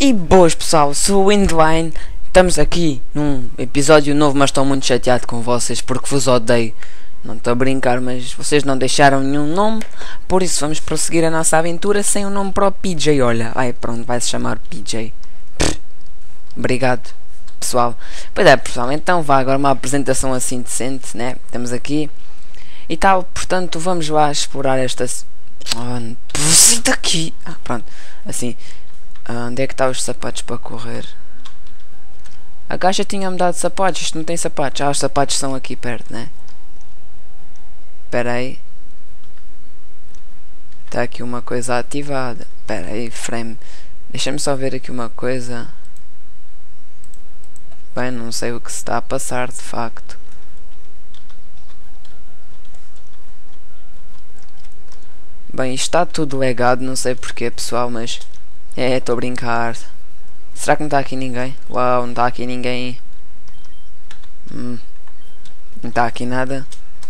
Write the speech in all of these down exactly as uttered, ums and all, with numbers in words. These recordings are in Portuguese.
E boas pessoal, sou o Windline. Estamos aqui num episódio novo, mas estou muito chateado com vocês porque vos odeio. Não estou a brincar, mas vocês não deixaram nenhum nome, por isso vamos prosseguir a nossa aventura sem o um nome para o P J. Olha, ai pronto, vai se chamar P J. Pff, obrigado pessoal. Pois é pessoal, então vá agora uma apresentação assim decente, né? Estamos aqui e tal, portanto vamos lá explorar esta... Oh, daqui! Ah, pronto, assim. Ah, onde é que está os sapatos para correr? A gaja tinha-me dado sapatos, isto não tem sapatos. Ah, os sapatos são aqui perto, né? Espera aí. Está aqui uma coisa ativada. Espera aí, frame. Deixa-me só ver aqui uma coisa. Bem, não sei o que se está a passar, de facto. Bem, isto está tudo legado, não sei porquê, pessoal, mas... É, estou a brincar. Será que não está aqui ninguém? Uau, não está aqui ninguém. Hum, não está aqui nada.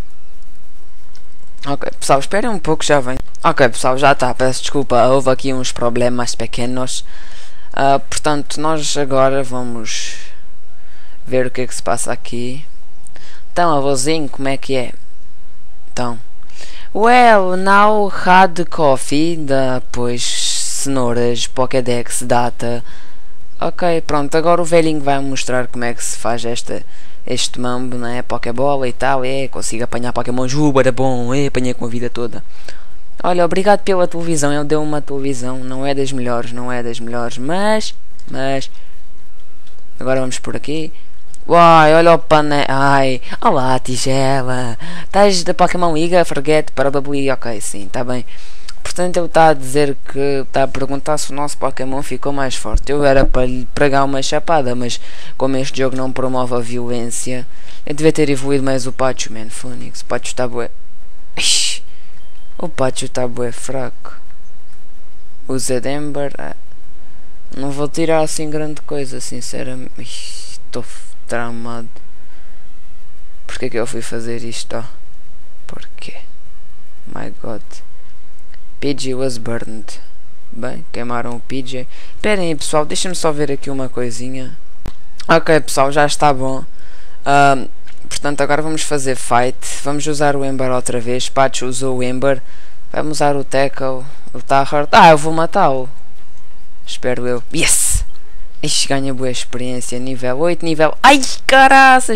Ok, pessoal, esperem um pouco, já vem. Ok, pessoal, já está, peço desculpa, houve aqui uns problemas pequenos. Uh, portanto, nós agora vamos ver o que é que se passa aqui. Então, avôzinho, como é que é? Então, well, now had coffee, depois cenouras, Pokédex, data. Ok, pronto, agora o velhinho vai mostrar como é que se faz esta, este mambo, né? Pokébola e tal, é, consigo apanhar Pokémon Juba, era bom, é, apanhei com a vida toda. Olha, obrigado pela televisão, ele deu uma televisão, não é das melhores, não é das melhores, mas, mas, agora vamos por aqui. Uai, olha o pané, ai, olá tigela, estás da Pokémon Liga, forget, probably, ok, sim, está bem. Portanto, ele está a dizer que está a perguntar se o nosso Pokémon ficou mais forte. Eu era para lhe pregar uma chapada, mas como este jogo não promove a violência, eu devia ter evoluído mais o Pachoo, man. Phoenix, o Pachoo está bué. Ixi, o Pachoo está bué fraco. O Zedember, ah, não vou tirar assim grande coisa, sinceramente. Estou tramado. Porquê que eu fui fazer isto? Oh? Porquê? My God. P J was burned. Bem, queimaram o P J. Esperem aí pessoal, deixem-me só ver aqui uma coisinha. Ok pessoal, já está bom. uh, Portanto agora vamos fazer fight. Vamos usar o Ember outra vez. Pachoo usou o Ember. Vamos usar o Tackle. Ele está hard. Ah, eu vou matá-lo. Espero eu. Yes! Ixi, ganha boa experiência. Nível oito, nível... Ai, caraças!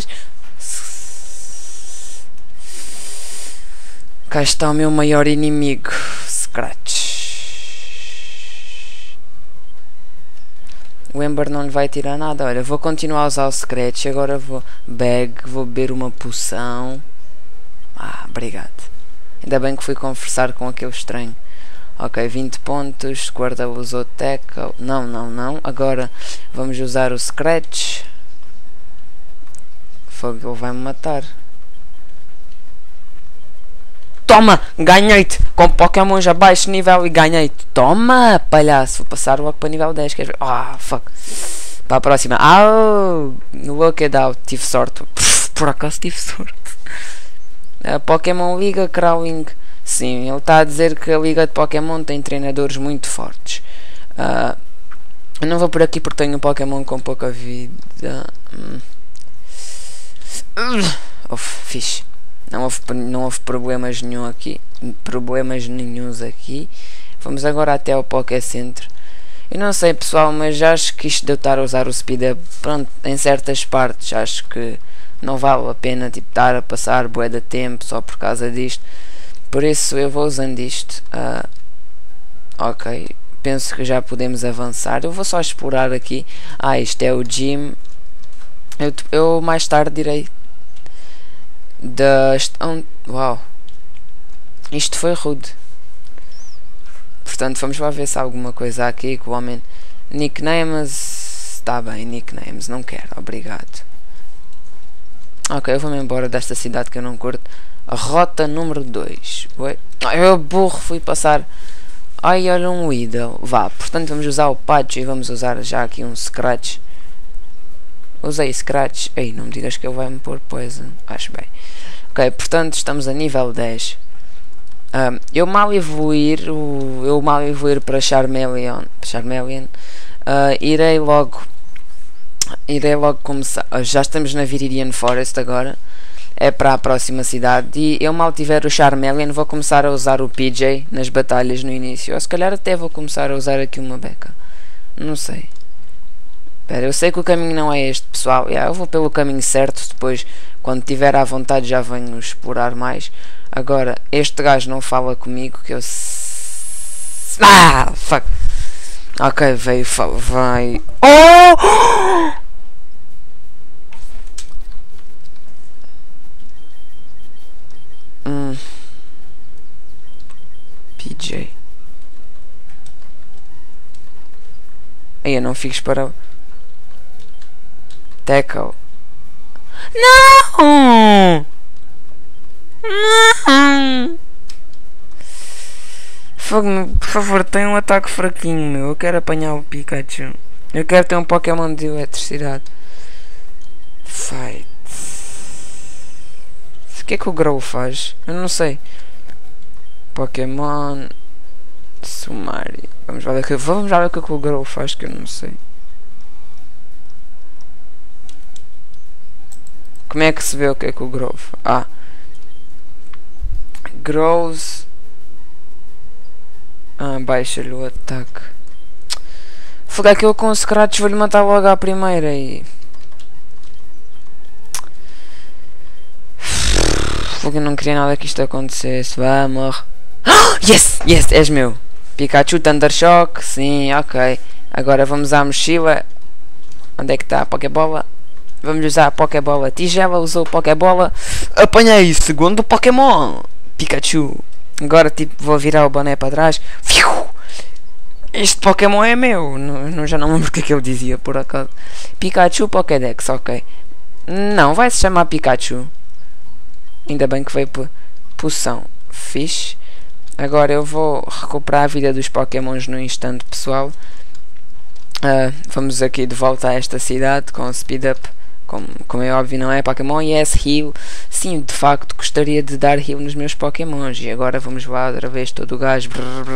Cá está o meu maior inimigo. Scratch. O Ember não lhe vai tirar nada. Olha, vou continuar a usar o Scratch. Agora vou bag, vou beber uma poção. Ah, obrigado. Ainda bem que fui conversar com aquele estranho. Ok, vinte pontos. Guarda usou Tackle. Não, não, não. Agora vamos usar o Scratch. Fogo, ele vai me matar. Toma, ganhei-te com Pokémon já baixo nível e ganhei-te. Toma, palhaço. Vou passar logo para nível dez. Queres ver? Ah, oh, fuck. Para a próxima. Au, look it out. Tive sorte. Pff, por acaso tive sorte. A Pokémon Liga Crowing. Sim, ele está a dizer que a Liga de Pokémon tem treinadores muito fortes. Uh, eu não vou por aqui porque tenho um Pokémon com pouca vida. Hum. Uf, fixe. Não houve, não houve problemas nenhum aqui, problemas nenhuns aqui. Vamos agora até ao Poké Center. Eu não sei pessoal, mas acho que isto de eu estar a usar o Speed Up, pronto, em certas partes acho que não vale a pena tipo, estar a passar bué de tempo só por causa disto. Por isso eu vou usando isto. uh, Ok, penso que já podemos avançar. Eu vou só explorar aqui. Ah, isto é o gym. Eu, eu mais tarde direi da... Uau, isto foi rude. Portanto vamos lá ver se há alguma coisa aqui que o homem... Nicknames. Está bem, nicknames, não quero, obrigado. Ok, eu vou-me embora desta cidade que eu não curto. A rota número dois. Eu burro, fui passar. Ai, olha um Weedle. Vá, portanto vamos usar o Pachoo e vamos usar já aqui um Scratch. Usei Scratch. Ei, não me digas que ele vai me pôr Poison. Acho bem. Ok, portanto estamos a nível dez. Um, eu mal evoluir, o, eu mal evoluir para Charmeleon, Charmeleon Uh, irei logo irei logo começar. Uh, já estamos na Viridian Forest agora. É para a próxima cidade. E eu mal tiver o Charmeleon vou começar a usar o P J nas batalhas no início. Ou se calhar até vou começar a usar aqui uma beca. Não sei. Espera, eu sei que o caminho não é este, pessoal. Yeah, eu vou pelo caminho certo. Depois, quando tiver à vontade, já venho explorar mais. Agora, este gajo não fala comigo que eu... Ah, fuck. Ok, veio, vai. Oh! Hum. P J. Aí eu não fico para... Tackle. Não! Não! Fogo, por favor, tem um ataque fraquinho, meu. Eu quero apanhar o Pikachu. Eu quero ter um Pokémon de eletricidade. Fight. O que é que o Grow faz? Eu não sei. Pokémon Sumário. Vamos lá ver que vamos lá ver o que o Grow faz, que eu não sei. Como é que se vê o que é que o Grow faz? Ah. Grows. Ah, baixa-lhe o ataque. Fogo, aquilo com o Scratch vou-lhe matar logo à primeira e... Fogo, eu não queria nada que isto acontecesse. Vamos. Yes! Yes! És meu. Pikachu, Thunder Shock. Sim, ok. Agora vamos à mochila. Onde é que está a Pokébola? Vamos usar a Pokébola. Tigela usou a Pokébola. Apanhei segundo Pokémon. Pikachu. Agora tipo vou virar o boné para trás. Este Pokémon é meu. Não, não, já não lembro o que é que ele dizia por acaso. Pikachu Pokédex, ok. Não, vai se chamar Pikachu. Ainda bem que veio por poção. Fixe. Agora eu vou recuperar a vida dos Pokémons no instante, pessoal. Uh, vamos aqui de volta a esta cidade com o Speed Up. Como, como é óbvio, não é Pokémon. Yes, heal. Sim, de facto gostaria de dar heal nos meus Pokémons. E agora vamos lá outra vez todo o gás.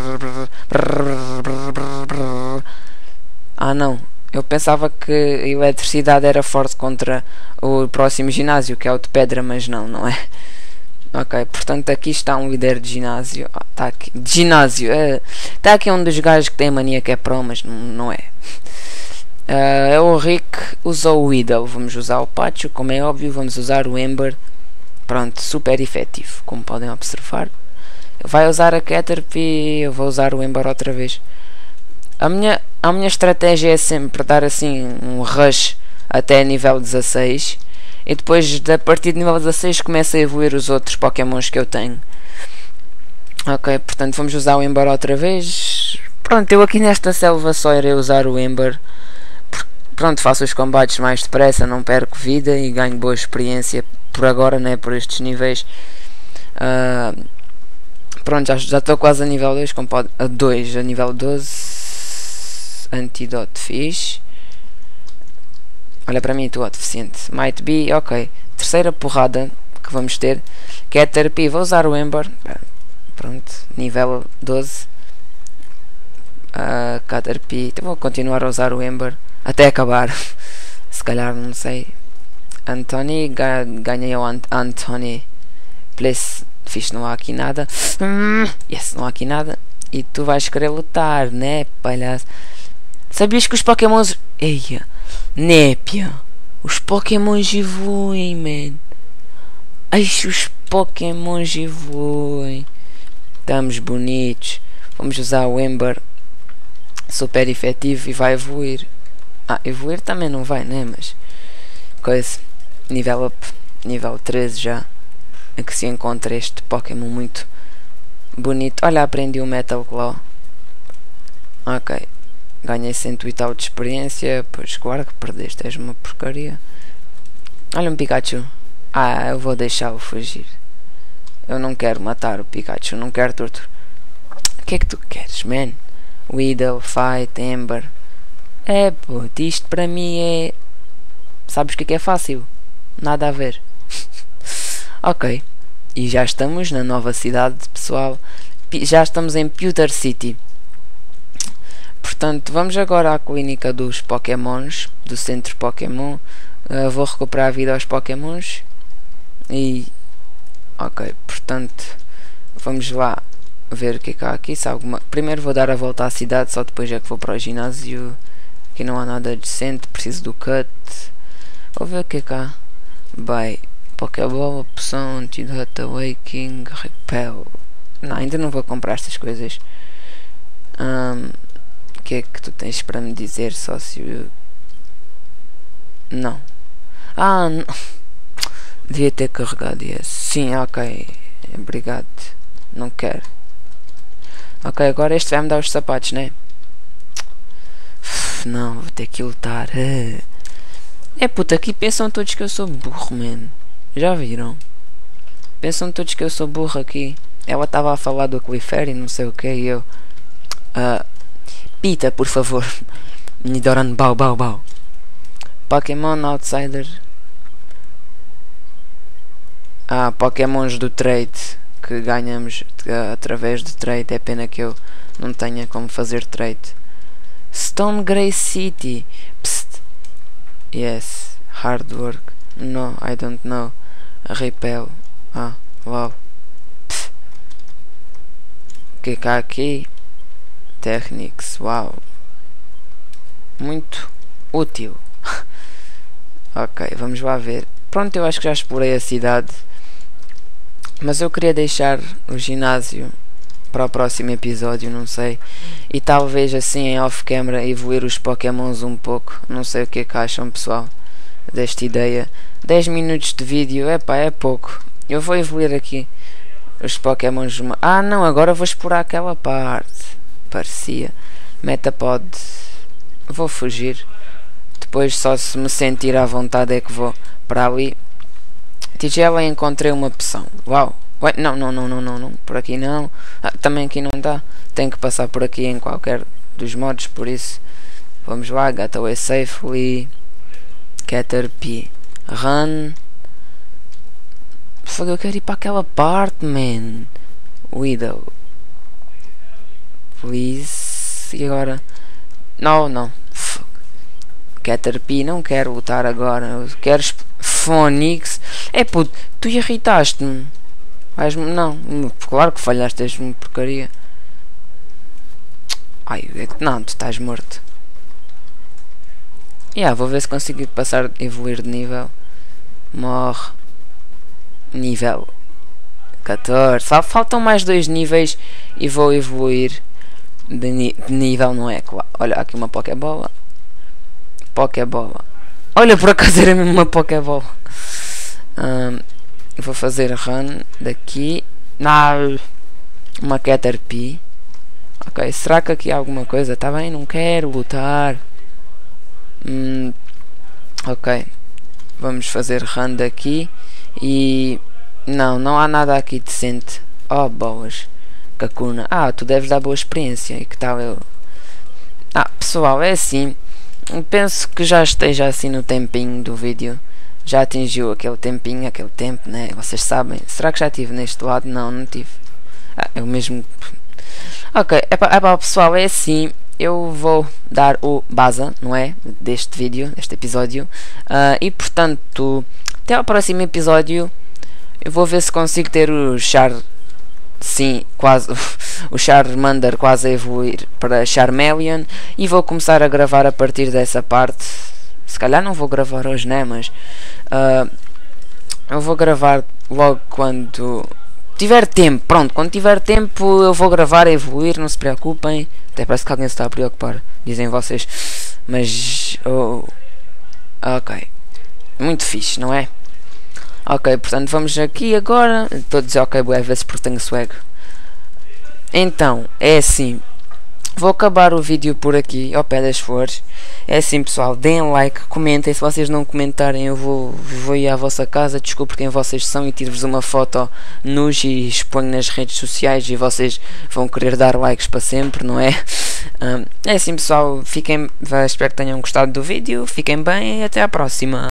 Ah não, eu pensava que a eletricidade era forte contra o próximo ginásio, que é o de pedra, mas não, não é. Ok, portanto aqui está um líder de ginásio. Ah, tá aqui. De ginásio. Está uh, aqui um dos gajos que tem a mania que é pro, mas não, não é. Uh, é o Rick, usou o Weedle. Vamos usar o Pacho, como é óbvio. Vamos usar o Ember. Pronto, super efetivo, como podem observar. Vai usar a Caterpie, eu vou usar o Ember outra vez. A minha, a minha estratégia é sempre dar assim um rush até nível dezasseis. E depois, a partir de nível dezasseis, começa a evoluir os outros Pokémons que eu tenho. Ok, portanto vamos usar o Ember outra vez. Pronto, eu aqui nesta selva só irei usar o Ember. Pronto, faço os combates mais depressa, não perco vida e ganho boa experiência por agora, né, por estes níveis. Uh, pronto, já estou quase a nível dois, como pode, a dois, a nível doze. Antídoto fixe. Olha para mim, estou deficiente. Might be, ok. Terceira porrada que vamos ter. Caterpie, vou usar o Ember. Pronto, nível doze. Uh, Caterpie, então vou continuar a usar o Ember até acabar. Se calhar, não sei. Anthony, ga ganhei o Ant Anthony. Place, fixe, não há aqui nada. Yes, não há aqui nada. E tu vais querer lutar, né, palhaço? Sabias que os Pokémons... Eia, népia. Os Pokémons evoluem, man. Ai, os Pokémons evoluem. Estamos bonitos. Vamos usar o Ember. Super efetivo e vai evoluir. Ah, evoluir também não vai, né? Mas... coisa. Nível up. Nível treze já. É que se encontra este Pokémon muito bonito. Olha, aprendi o Metal Claw. Ok. Ganhei cento e tal de experiência. Pois claro que perdeste. És uma porcaria. Olha um Pikachu. Ah, eu vou deixá-lo fugir. Eu não quero matar o Pikachu. Não quero torturar. O que é que tu queres, man? Weedle, Fight, Ember. É, puto, isto para mim é... Sabes o que é que é fácil? Nada a ver. Ok. E já estamos na nova cidade, pessoal. Já estamos em Pewter City. portanto, vamos agora à clínica dos Pokémons, do centro Pokémon. Uh, vou recuperar a vida aos Pokémons. E... ok, portanto, vamos lá ver o que é que há aqui. Se há alguma... Primeiro vou dar a volta à cidade, só depois é que vou para o ginásio. Aqui não há nada decente, preciso do cut. Vou ver o que é que há. Bem, Pokéball, opção, Antidote, Awakening, Repel. Não, ainda não vou comprar estas coisas. Um, o que é que tu tens para me dizer, sócio? Não. Ah, não. Devia ter carregado esse. Sim, ok. Obrigado. Não quero. Ok, agora este vai me dar os sapatos, né? Uf, não, vou ter que lutar. É puta, aqui pensam todos que eu sou burro, man. Já viram? Pensam todos que eu sou burro aqui. Ela estava a falar do Clefairy, não sei o que, e eu... Uh, Pita, por favor. Nidoran, bau, bau, bau. Pokémon Outsider. Ah, Pokémons do trade. Que ganhamos uh, através do trade. É pena que eu não tenha como fazer trade. Stone Grey City. Psst. Yes. Hard work. No, I don't know. Repel. Ah, wow. O que é que há aqui? Technics, uau. Muito útil. Ok, vamos lá ver. Pronto, eu acho que já explorei a cidade. Mas eu queria deixar o ginásio para o próximo episódio, não sei. E talvez assim em off-camera evoluir os Pokémons um pouco. Não sei o que é que acham, pessoal, desta ideia. dez minutos de vídeo, epá, é pouco. Eu vou evoluir aqui os Pokémons. Uma... Ah não, agora vou explorar aquela parte. Parecia. Metapod. Vou fugir. Depois só se me sentir à vontade é que vou para ali. Tigela, encontrei uma opção. Uau. Ué, não, não, não, não, não, não. Por aqui não. Ah, também aqui não dá. Tenho que passar por aqui em qualquer dos modos, por isso. Vamos lá. Got away safely. Caterpie. Run. Eu quero ir para aquela parte, man. Widow. Please. E agora? Não, não. Fuck. Caterpie, não quero lutar agora. Eu quero Phonix. É puto, tu irritaste-me. Não, claro que falhaste, és-me porcaria. Ai, não, tu estás morto. Yeah, vou ver se consigo passar, evoluir de nível. Morre. Nível catorze. Só faltam mais dois níveis e vou evoluir de, ni de nível, não é? Claro. Olha, aqui uma Pokébola. Pokébola. Olha, por acaso era mesmo uma Pokébola. Um, vou fazer run daqui. Não. Uma Caterpie. Ok, será que aqui há alguma coisa? Tá bem, não quero lutar. Hum, ok. Vamos fazer run daqui. E... não, não há nada aqui decente. Oh, boas. Kakuna. Ah, tu deves dar boa experiência. E que tal eu... Ah, pessoal, é assim. Penso que já esteja assim no tempinho do vídeo. Já atingiu aquele tempinho, aquele tempo, né? Vocês sabem. Será que já estive neste lado? Não, não tive. Ah, eu mesmo... Ok, é para pessoal, é assim. Eu vou dar o base, não é? Deste vídeo, deste episódio. Uh, e portanto, até ao próximo episódio. Eu vou ver se consigo ter o Char... Sim, quase... o Charmander quase a evoluir para Charmeleon. E vou começar a gravar a partir dessa parte. Se calhar não vou gravar hoje, né? Mas... Uh, eu vou gravar logo quando... tiver tempo. Pronto, quando tiver tempo eu vou gravar a evoluir. Não se preocupem. Até parece que alguém se está a preocupar. Dizem vocês. Mas... Oh, ok. Muito fixe, não é? Ok, portanto vamos aqui agora. Estou a dizer ok boé vezes porque tenho swag. Então, é assim. Vou acabar o vídeo por aqui, ao pé das flores. É assim, pessoal, deem like, comentem. Se vocês não comentarem eu vou, vou ir à vossa casa, descubro quem vocês são e tiro-vos uma foto nus e exponho nas redes sociais. E vocês vão querer dar likes para sempre, não é? Um, é assim, pessoal, fiquem, espero que tenham gostado do vídeo. Fiquem bem e até à próxima.